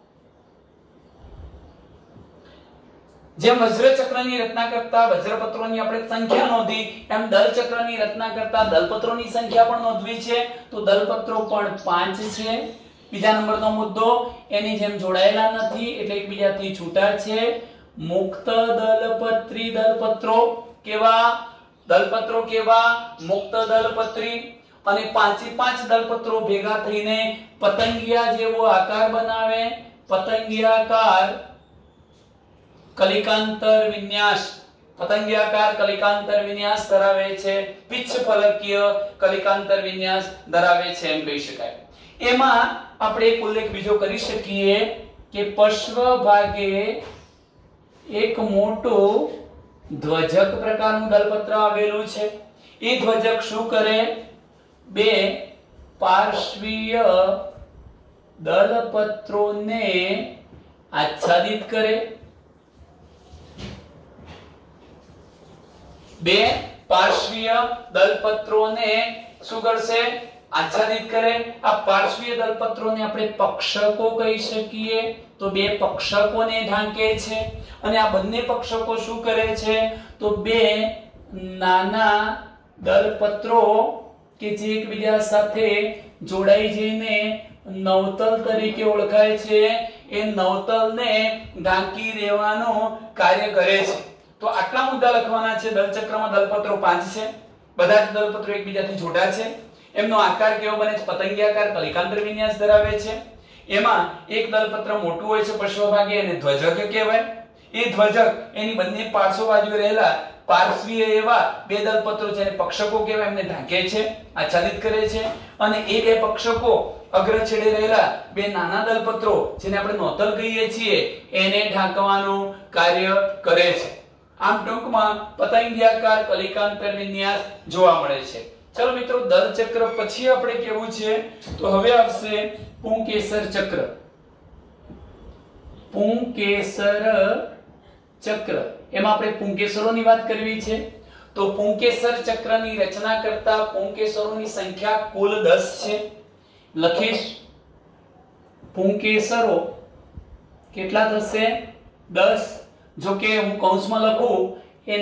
જેમ વજ્રચક્રની રચના કરતા વજ્રપત્રોની આપણે સંખ્યા નોંધી, એમ દલચક્રની રચના કરતા દલપત્રોની સંખ્યા પણ નોંધવી છે. તો દલપત્રો પણ 5 છે. બીજા નંબરનો મુદ્દો, એની જેમ જોડાયેલા નથી એટલે એકબીજાથી છૂટા છે. મુક્ત દલપત્રી દલપત્રો. કેવા દલપત્રો? કેવા? મુક્ત દલપત્રી. અને 5 દલપત્રો ભેગા થઈને પતંગિયા જેવો આકાર બનાવે. પતંગિયાકાર કલિકાંતર વિન્યાસ. પતંગિયાકાર કલિકાંતર વિન્યાસ ધરાવે છે. પિચ્છફલકીય કલિકાંતર વિન્યાસ ધરાવે છે એમ કહી શકાય. એમાં આપણે એક ઉલ્લેખ બીજો કરી શકીએ કે પશ્વ ભાગે એક મોટું ધ્વજક પ્રકારનું દલપત્ર આવેલું છે. એ ધ્વજક શું કરે? 2 પાર્શ્વીય દલપત્રોને આચ્છાદિત કરે. 2 પાર્શ્વીય દલપત્રોને શું કરશે? આચ્છાદિત કરે. આ પાર્શ્વીય દલપત્રોને આપણે પક્ષકો કહી શકીએ. તો 2 પક્ષકોને ઢાંકે છે. અને આ બંને પક્ષકો શું કરે છે? તો 2 નાના દલપત્રો કે જે એકબીજા સાથે જોડાઈ જઈને નવતલ તરીકે ઓળખાય છે, એ નવતલને ઢાંકી દેવાનું કાર્ય કરે છે. તો આટલા મુદ્દા લખવાના છે. દલચક્રમાં દલપત્રો 5 છે. બધા જ દલપત્રો એકબીજાથી છૂટા છે. એમનો આકાર કેવો બને છે? પતંગિયાકાર કલિકાંતર વિન્યાસ ધરાવે છે. એમાં એક દલપત્ર મોટું હોય છે પશ્વ ભાગે, એને ધ્વજક કહેવાય. એ ધ્વજક એની બંને પાર્શ્વ બાજુએ રહેલા પાર્શ્વીય એવા 2 દલપત્રો છે, એને પક્ષકો કહેવાય. એમને ઢાંકે છે, આચ્છાદિત કરે છે. અને એ 2 પક્ષકો અગ્ર છેડે રહેલા 2 નાના દલપત્રો, જેને આપણે નોતલ કહીએ છીએ, એને ઢાંકવાનું કાર્ય કરે છે. આમ ટૂંકમાં પતંગિયાકાર કલિકાંતર વિન્યાસ જોવા મળે છે. ચલો મિત્રો, દલચક્ર પછી આપણે કેવું છે તો હવે આવશે પુંકેસર ચક્ર. પુંકેસર ચક્ર. એમાં આપણે પુંકેસરોની વાત કરવી છે. તો પુંકેસર ચક્રની રચના કરતા પુંકેસરોની સંખ્યા કુલ 10 છે. લખીશ પુંકેસરો કેટલા થશે? 10. જો કે હું કૌંસમાં લખું એ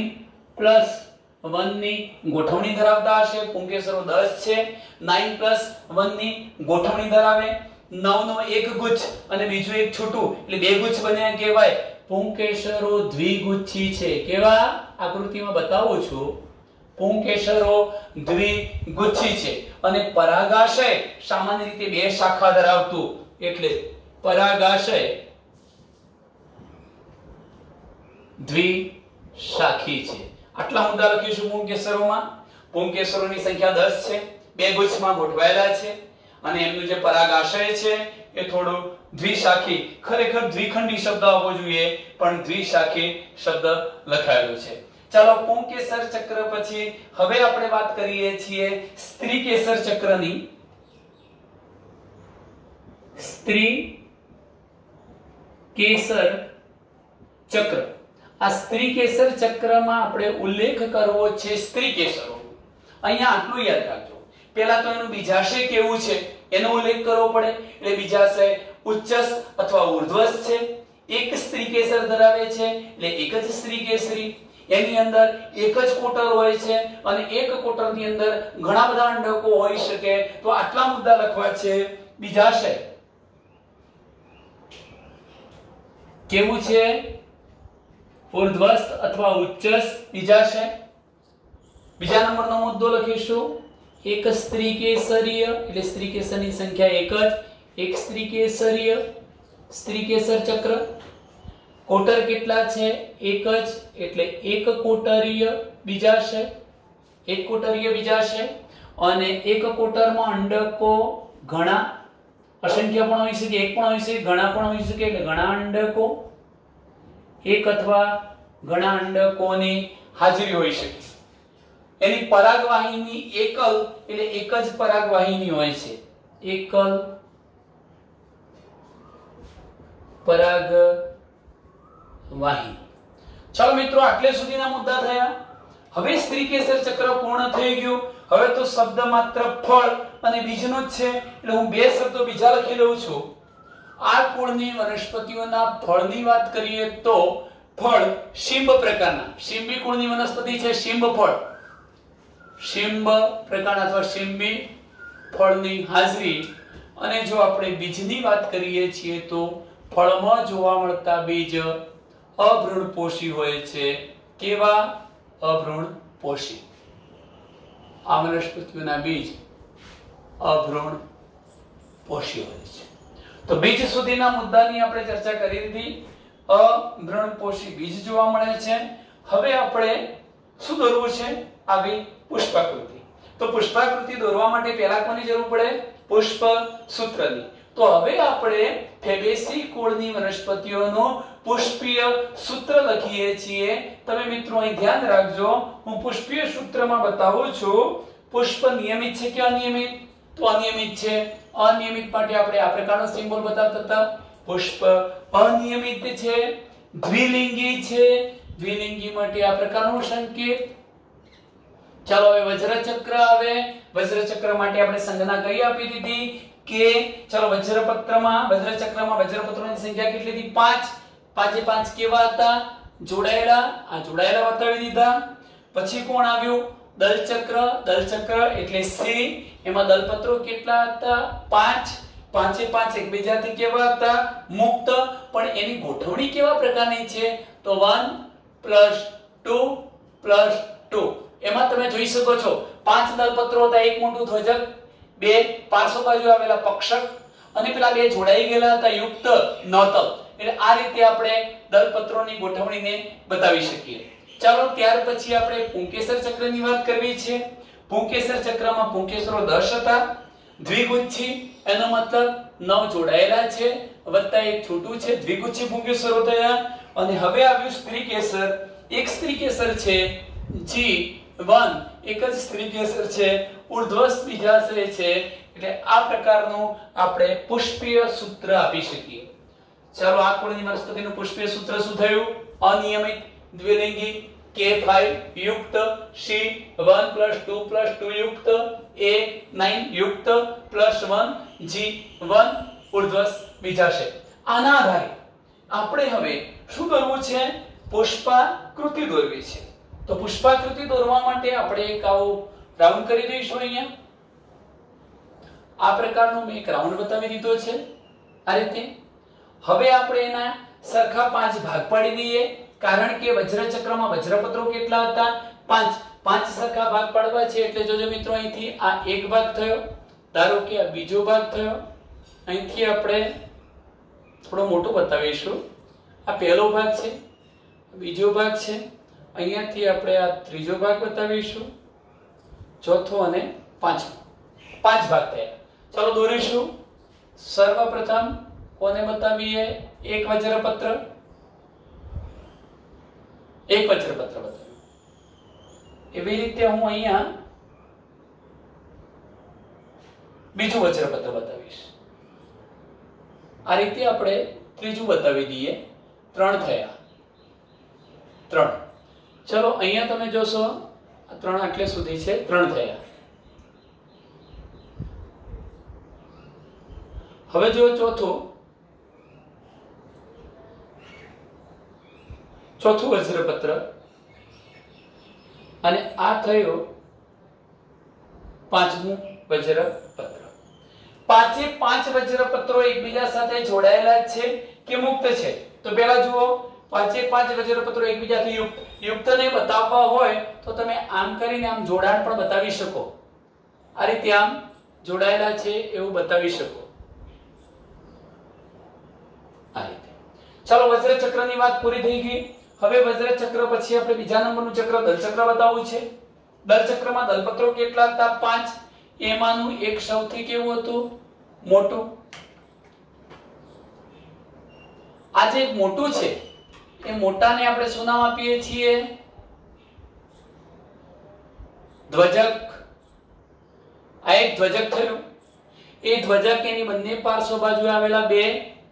9+1 ની ગોઠવણી ધરાવતા હશે. પુંકેસરો 10 છે, 9+1 ની ગોઠવણી ધરાવે. 9 નો એક ગુચ્છ અને બીજું એક છૂટું એટલે 2 ગુચ્છ બન્યા કહેવાય. પુંકેસરો દ્વિગુચ્છી છે. કેવા? આકૃતિમાં બતાવું છું. પુંકેસરો દ્વિગુચ્છી છે. અને પરાગાશય સામાન્ય રીતે 2 શાખા ધરાવતું એટલે પરાગાશય દ્વિશાખી છે. આટલા મુદ્દા લખીશું પુંકેસરોમાં. પુંકેસરોની સંખ્યા 10 છે, 2 ગુચ્છમાં ગોઠવાયેલા છે. અને એમનું જે પરાગાશય છે એ થોડું દ્વિશાખી, ખરેખર દ્વિખંડી શબ્દ આવવો જોઈએ, પણ દ્વિશાખી શબ્દ લખાયેલો છે. ચાલો, પુંકેસર ચક્ર પછી હવે આપણે વાત કરીએ છીએ સ્ત્રીકેસર ચક્રની. સ્ત્રીકેસર ચક્ર. આ સ્ત્રીકેસર ચક્રમાં આપણે ઉલ્લેખ કરવો છે સ્ત્રીકેસરો. અહીંયા આટલું યાદ રાખજો. પહેલા તો એનું બીજાશય કેવું છે એનો ઉલ્લેખ કરવો પડે. એટલે બીજાશય ઉચ્ચસ અથવા ઉર્ધ્વસ છે. એક સ્ત્રી કેસર ધરાવે છે એટલે એક જ સ્ત્રી કેસરી, એની અંદર એક જ કોટર હોય છે અને એક કોટરની અંદર ઘણા બધા અંડકો હોઈ શકે, તો આટલા મુદ્દા લખવા છે. બીજાશય કેવું છે? ઉર્ધ્વસ્થ અથવા ઉચ્ચસ્થ બીજાશય. બીજા નંબરનો મુદ્દો લખીશું એક સ્ત્રી કેસરીય એટલે સ્ત્રી કેસરની સંખ્યા એક જ, એક સ્ત્રી કેસરીય સ્ત્રી કેસર ચક્ર. કોટર કેટલા છે? એક જ એટલે એક કોટરીય બીજાશય, એક કોટરીય બીજાશય. અને એક કોટરમાં અંડકો ઘણા, અસંખ્ય પણ હોઈ શકે, એક પણ હોઈ શકે, ઘણા પણ હોઈ શકે એટલે ઘણા અંડકો, એક અથવા ઘણા અંડકોની હાજરી હોઈ શકે. એની પરાગવાહિની એકલ એટલે એક જ પરાગવાહિની હોય છે, એકલ પરાગવાહિની. ચાલો મિત્રો, આટલે સુધીના મુદ્દા થયા. હવે સ્ત્રી કેસર ચક્ર પૂર્ણ થઈ ગયું. હવે તો શબ્દ માત્ર ફળ અને બીજનો જ છે એટલે હું બે શબ્દો બીજા લખી લઉં છું. આ કુળની વનસ્પતિઓના ફળની વાત કરીએ તો ફળ શિંબ પ્રકારના, શિંબી કુળની વનસ્પતિ છે શિંબ ફળ, શિંબ પ્રકાર અથવા શિંબી ફળની હાજરી. અને જો આપણે બીજની વાત કરીએ છીએ તો ફળમાં જોવા મળતા બીજ અભ્રૂણપોષી હોય છે. કેવા? અભ્રૂણપોષી. આ વનસ્પતિઓના બીજ અભ્રૂણપોષી હોય છે. તો બીજ સુધીના મુદ્દાની આપણે ચર્ચા કરી દીધી. અભ્રૂણપોષી બીજ જોવા મળે છે. હવે આપણે શું દોરવું છે? આવી પુષ્પાકૃતિ. તો પુષ્પાકૃતિ દોરવા માટે પહેલા કોની જરૂર પડે? પુષ્પ સૂત્રની. તો હવે આપણે ફેબેસી કુળની વનસ્પતિઓનું પુષ્પીય સૂત્ર લખીએ છીએ. તમે મિત્રો અહીં ધ્યાન રાખજો, હું પુષ્પીય સૂત્રમાં બતાવું છું. પુષ્પ નિયમિત છે કે અનિયમિત? તો અનિયમિત છે. અનિયમિત માટે આપણે આ પ્રકારનો સિમ્બોલ બતાવતા હતા. પુષ્પ અનિયમિત છે, દ્વિલિંગી છે, દ્વિલિંગી માટે આ પ્રકારનો સંકેત. ચાલો હવે વજ્રચક્ર આવે. વજ્રચક્ર માટે આપણે સંજ્ઞા કઈ આપી દીધી કે ચાલો વજ્રપત્રમાં, વજ્રચક્રમાં વજ્રપત્રોની સંખ્યા કેટલી હતી? 5. પાંચે પાંચ કેવા હતા? જોડાયેલા. આ જોડાયેલા બતાવી દીધા. પછી કોણ આવ્યું? દલચક્ર. દલચક્ર એટલે C. એમાં દલપત્રો કેટલા હતા? 5. પાંચે પાંચ એકબીજાથી કેવા હતા? મુક્ત. પણ એની ગોઠવણી કેવા પ્રકારની છે? તો 1 + 2 + 2. એમાં તમે જોઈ શકો છો 5 દલપત્રો હતા, એક મોટું ધ્વજક, બે પાર્શ્વ બાજુ આવેલા પક્ષક અને પેલા બે જોડાઈ ગયેલા હતા યુક્ત નોતલ. એટલે આ રીતે આપણે દલપત્રોની ગોઠવણીને બતાવી શકીએ. ચાલો ત્યાર પછી આપણે પુંકેસર ચક્રની વાત કરવી છે. પુંકેસર ચક્રમાં પુંકેસરો 10 હતા, દ્વિગુચ્છી એનો મતલબ 9 જોડાયેલા છે વત્તા એક છોટું છે, દ્વિગુચ્છી પુંકેસરો થયા. અને હવે આવ્યું સ્ત્રી કેસર. એક સ્ત્રી કેસર છે G1, એક જ સ્ત્રી કેસર છે, ઉર્ધ્વસ્થ બીજાશય છે. એટલે આ પ્રકારનું આપણે પુષ્પીય સૂત્ર આપી શકીએ. ચાલો આ કુળની વનસ્પતિનું પુષ્પીય સૂત્ર શું થયું? અનિયમિત, દ્વિલિંગી, K5 યુક્ત, C1 + 2 + 2 યુક્ત, A9 યુક્ત +1, G1 ઉર્ધ્વસ્થ બીજાશય. આના આધારે આપણે હવે શું કરવું છે? પુષ્પાકૃતિ દોરવી છે. તો પુષ્પાકૃતિ દોરવા માટે આપણે એક આવો રાઉન્ડ કરી દઈશું. અહીંયા આ પ્રકારનો મેં એક રાઉન્ડ બતાવી દીધો છે આ રીતે. હવે આપણે એના સરખા 5 ભાગ પાડી દઈએ, કારણ કે વજ્રચક્રમાં વજ્રપત્રો કેટલા હતા? 5. 5 સરખા ભાગ પાડવા છે એટલે જોજો મિત્રો, અહીંથી આ એક ભાગ થયો, ધારો કે આ બીજો ભાગ થયો. અહીંથી આપણે થોડો મોટો બતાવીશું. આ પહેલો ભાગ છે, બીજો ભાગ છે. અહીંયાથી આપણે આ ત્રીજો ભાગ બતાવીશું, ચોથો અને પાંચમો. 5 ભાગ થયા. ચાલો દોરીશું. સર્વપ્રથમ કોને બતાવીએ? એક વજ્રપત્ર. એક વજ્રપત્ર બતાવ્યું. એવી રીતે હું અહીંયા બીજું વજ્રપત્ર બતાવીશ. આ રીતે આપણે ત્રીજું બતાવી દઈએ. 3 થયા. 3. ચલો અહીંયા તમે જોશો 3 આટલે સુધી છે, 3 થયા. હવે જો ચોથો, ચોથું વજ્રપત્ર અને આ થયો પાંચમું વજ્રપત્ર. પાંચે પાંચ વજ્રપત્રો એકબીજા સાથે જોડાયેલા છે કે મુક્ત છે? તો પહેલા જુઓ, પાંચે પાંચ વજ્રપત્રો એકબીજાથી યુક્ત. યુક્તને બતાવવા હોય તો તમે આમ કરીને આમ જોડાણ પણ બતાવી શકો. આ રીતે આમ જોડાયેલા છે એવું બતાવી શકો. આ રીતે. ચાલો, વજ્રચક્રની વાત પૂરી થઈ ગઈ. હવે વજ્રચક્ર પછી આપણે બીજા નંબરનું ચક્ર દલચક્ર બતાવવું છે. દલચક્રમાં દલપત્રો કેટલા હતા? 5. એમાંનું એક સૌથી કેવું હતું? મોટું. આ જે મોટું છે એ મોટાને આપણે શું નામ આપીએ છીએ? ધ્વજક. આ એક ધ્વજક થયું. એ ધ્વજક એની બંને પાર્શ્વ બાજુએ આવેલા બે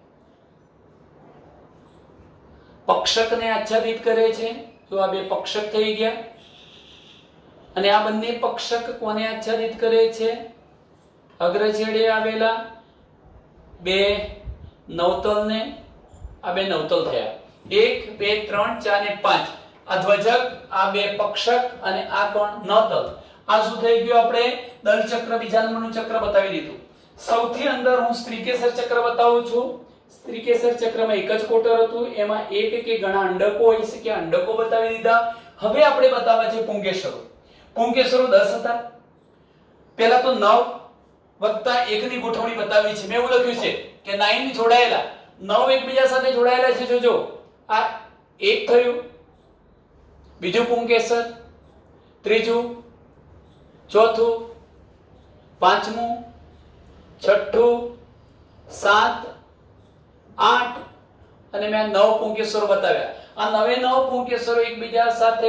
પક્ષકને આચ્છાદિત કરે છે. તો આ બે પક્ષક થઈ ગયા. અને આ બંને પક્ષક કોને આચ્છાદિત કરે છે? અગ્રછેડે આવેલા બે નવતલને. આ બે નવતલ થયા. 1 2 3 4 અને 5. આ ધ્વજક, આ બે પક્ષક અને આ કોણ? નવતલ. આ શું થઈ ગયું? આપણે દલચક્ર બીજા નંબરનું ચક્ર બતાવી દીધું. સૌથી અંદર હું સ્ત્રીકેસર ચક્ર બતાવું છું. સ્ત્રીકેસર ચક્રમાં એક જ કોટર હતું. એમાં એક કે ઘણા અંડકો હોય છે કે અંડકો બતાવી દીધા. હવે આપણે બતાવવા છે પુંકેસરો. પુંકેસરો 10 હતા. પહેલા તો 9 વત્તા 1 ની ગોઠવણી બતાવી છે. મેં એવું લખ્યું છે કે 9 જોડાયેલા, 9 એકબીજા સાથે જોડાયેલા છે. જોજો, આ એક થયું, બીજું પુંકેસર, ત્રીજું, ચોથું, પાંચમું, છઠ્ઠું, 7, 8 અને મેં 9 પુંકેસરો બતાવ્યા. આ 9 પુંકેસરો એકબીજા સાથે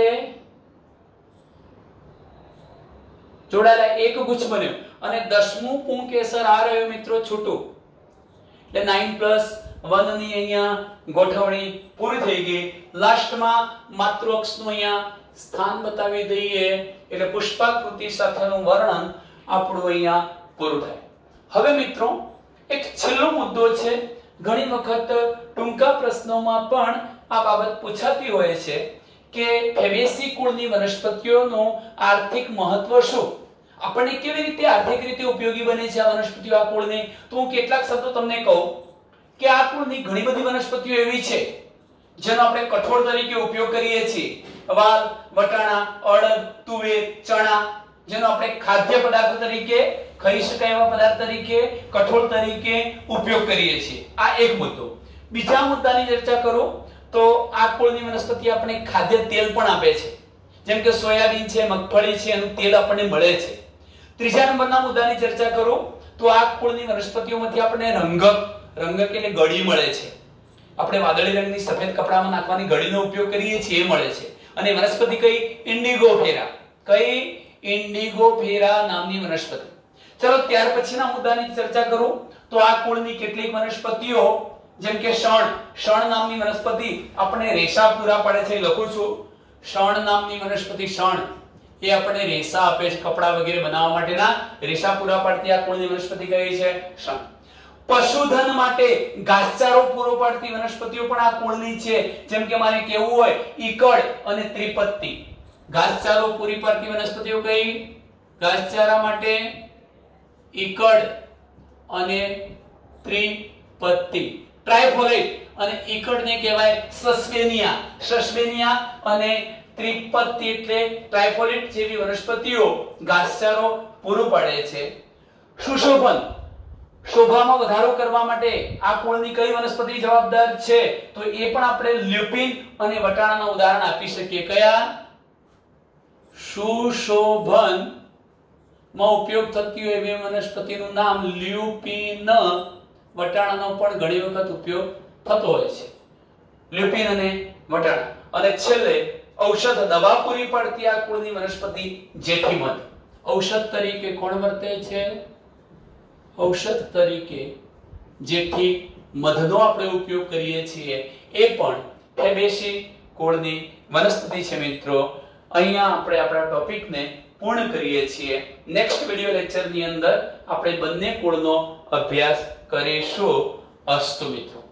જોડાયેલા એક ગુચ્છ બન્યો. અને 10મું પુંકેસર આ રહ્યું મિત્રો છૂટું. એટલે 9+1 ની અહીંયા ગોઠવણી પૂરી થઈ ગઈ. લાસ્ટમાં માતૃઅક્ષનું અહીંયા સ્થાન બતાવી દઈએ એટલે પુષ્પાકૃતિ સાથેનું વર્ણન આપણું અહીંયા પૂરું થાય. હવે મિત્રો એક છેલ્લો મુદ્દો છે. ઘણી વખત ટૂંકા પ્રશ્નોમાં પણ આ બાબત પૂછાતી હોય છે કે ફેબેસી કુળની વનસ્પતિઓનું આર્થિક મહત્વ શું? આપણને કેવી રીતે આર્થિક રીતે ઉપયોગી બને છે આ વનસ્પતિઓ, આ કુળની? તો હું કેટલાક શબ્દો તમને કહું કે આ કુળની ઘણી બધી વનસ્પતિઓ એવી છે જેનો આપણે કઠોળ તરીકે ઉપયોગ કરીએ છીએ. વાલ, વટાણા, અડદ, તુવેર, ચણા, જેનો આપણે ખાદ્ય પદાર્થ તરીકે, ખાઈ શકાય એવા પદાર્થ તરીકે, કઠોળ તરીકે ઉપયોગ કરીએ છીએ. આ એક મુદ્દો. બીજા મુદ્દાની ચર્ચા કરું તો આ કુળની વનસ્પતિ આપણે ખાદ્ય તેલ પણ આપે છે. જેમ કે સોયાબીન છે, મગફળી છે, એનું તેલ આપણને મળે છે. ત્રીજા નંબરના મુદ્દાની ચર્ચા કરું તો આ કુળની વનસ્પતિઓમાંથી આપણને રંગક એટલે ગળી મળે છે. આપણે વાદળી રંગની સફેદ કપડામાં નાખવાની ગળીનો ઉપયોગ કરીએ છીએ, એ મળે છે. અને વનસ્પતિ કઈ? ઇન્ડિગોફેરા. કઈ? ઇન્ડિગોફેરા નામની વનસ્પતિ. ચલો, ત્યાર પછીના મુદ્દાની ચર્ચા કરું તો આ કુળની કેટલીક વનસ્પતિઓ જેમ કે શણ નામની વનસ્પતિ આપણને રેશા પૂરા પાડે છે. લખું છું, શણ નામની વનસ્પતિ, શણ એ આપણને રેશા આપે છે. કપડા વગેરે બનાવવા માટેના રેશા પૂરા પાડતી આ કુળની વનસ્પતિ કઈ છે? શણ. પશુધન માટે ઘાસચારો પૂરો પાડતી વનસ્પતિઓ પણ આ કુળની છે. જેમ કે મારે કેવું હોય, ઈકડ અને ત્રિપત્તિ. ઘાસચારો પૂરી પાડતી વનસ્પતિઓ કઈ? ઘાસચારા માટે ઈકડ અને ત્રિપત્તિ. ટ્રાયફોલેટ અને ઈકડને કહેવાય સસ્પેનિયા. સસ્પેનિયા અને ત્રિપત્તિ એટલે ટ્રાયફોલેટ જેવી વનસ્પતિઓ ઘાસચારો પૂરો પાડે છે. સુશોભન, શોભામાં વધારો કરવા માટે આ કુળની કઈ વનસ્પતિ જવાબદાર છે? તો એ પણ આપણે લ્યુપિન અને વટાણાના ઉદાહરણ આપી શકીએ. કયા? સુશોભન માં ઉપયોગ થતી હોય એવી વનસ્પતિનું નામ લ્યુપિન. વટાણાનો પણ ઘણી વખત ઉપયોગ થતો હોય છે. લ્યુપિન અને વટાણા. અને છેલ્લે ઔષધ દવા પૂરી પાડતી આ કુળની વનસ્પતિ જેઠીમધ. ઔષધ તરીકે કોણ વર્તે છે? ઔષધ તરીકે જેઠી મધનો આપણે ઉપયોગ કરીએ છીએ. એ પણ ફેબેસી કુળની વનસ્પતિ છે. મિત્રો, અહીંયા આપણે આપણા ટોપિકને પૂર્ણ કરીએ છીએ. નેક્સ્ટ વિડિયો લેક્ચરની અંદર આપણે બંને કુળનો અભ્યાસ કરીશું. અસ્તુ મિત્રો.